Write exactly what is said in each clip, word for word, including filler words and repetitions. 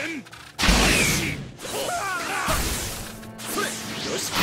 戦開始。それよし。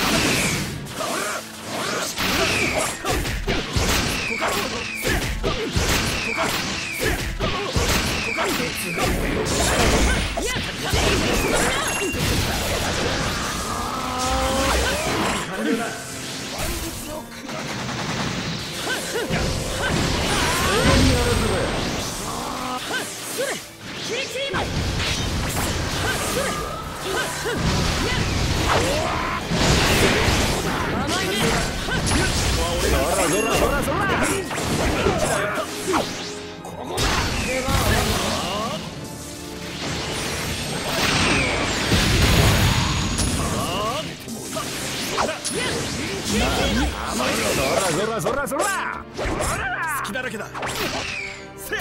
そらそらそら好きだらけだ。せや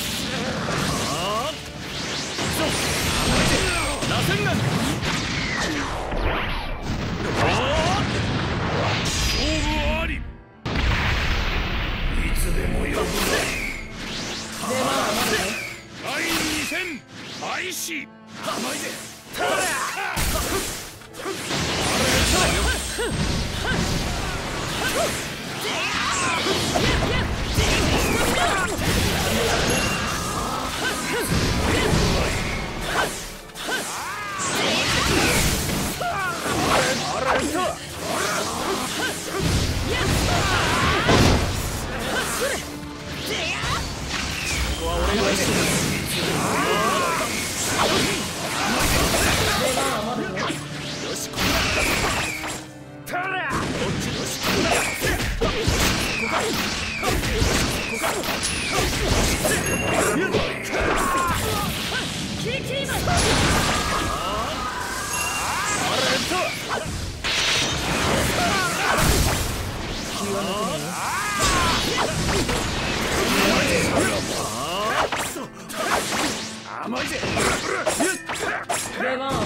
螺旋丸。勝負あり。いつでも呼ぶな。第二戦開始。甘いぜ。甘いぜ。出番は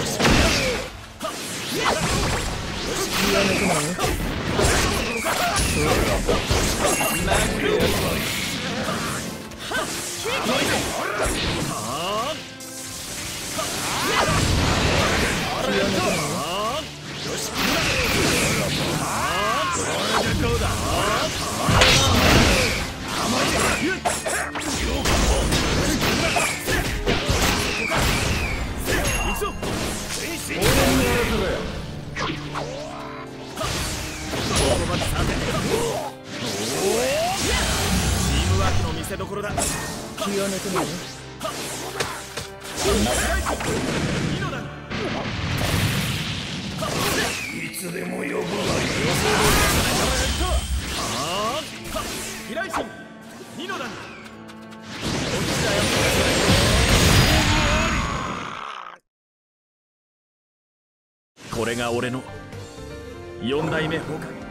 見せどころだ。気を抜くなよ。いつでも呼ぶがよ。飛来神ニノだ。これが俺の四代目崩壊。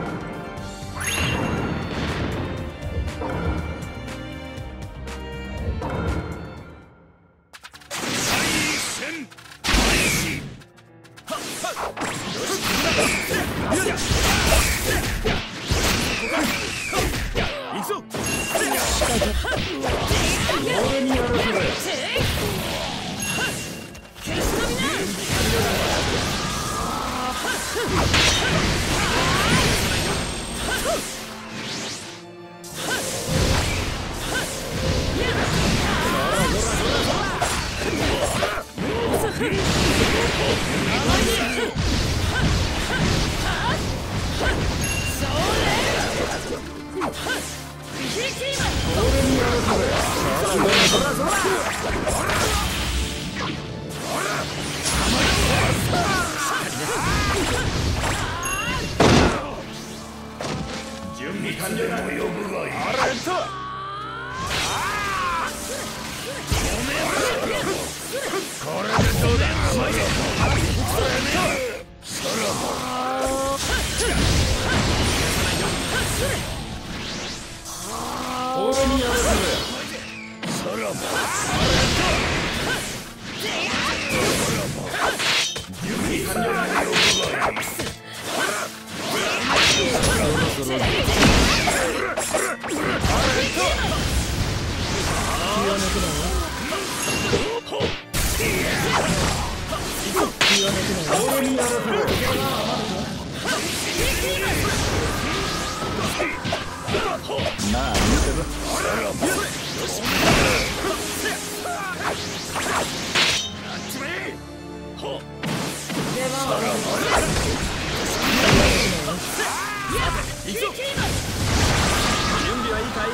準備完了だ。呼ぶがいい。あれとこれでどうだ。甘いぞ。さらば俺にやらせろ。さらば準備完了だ。呼ぶがいい。気を抜くなよ。 気を抜くのよ。俺にやらせろ。まあ見てろ。 準備はいいかい？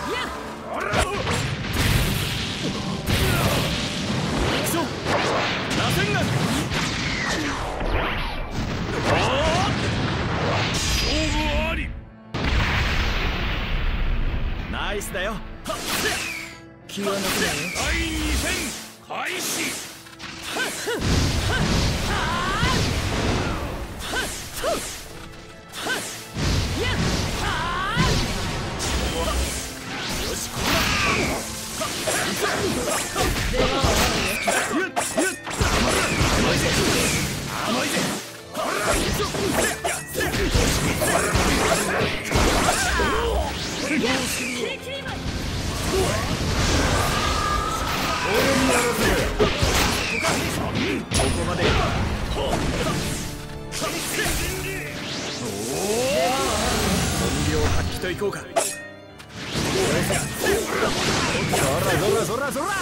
ナイスだよ。 気を抜くのよ。 だいに戦開始。よし、これ甘いぜ。ここまで。本領発揮といこうか。 そらそらそらそら。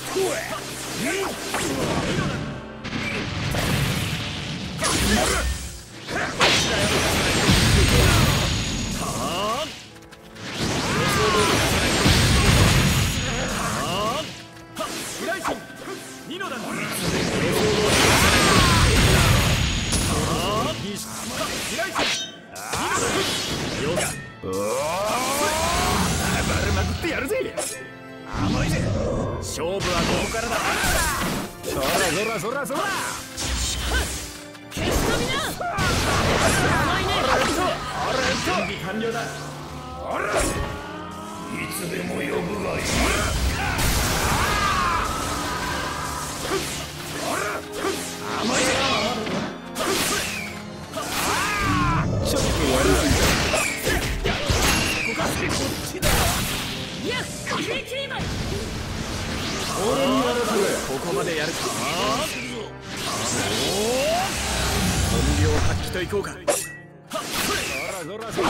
勝負はここからだ。 そらそらそらそら。 消し飛びな。甘いね。準備完了だ。いつでも呼ぶがいい。甘いぜ。 ちょっと悪い。 ここちだ。いや、 俺にやらせろ。 ここまでやるか。本領発揮といこうか。 そらそらそらそら。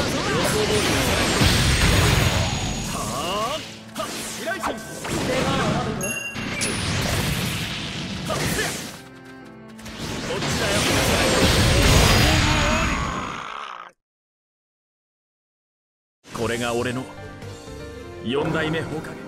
こっちだよ。これが俺の四代目放課。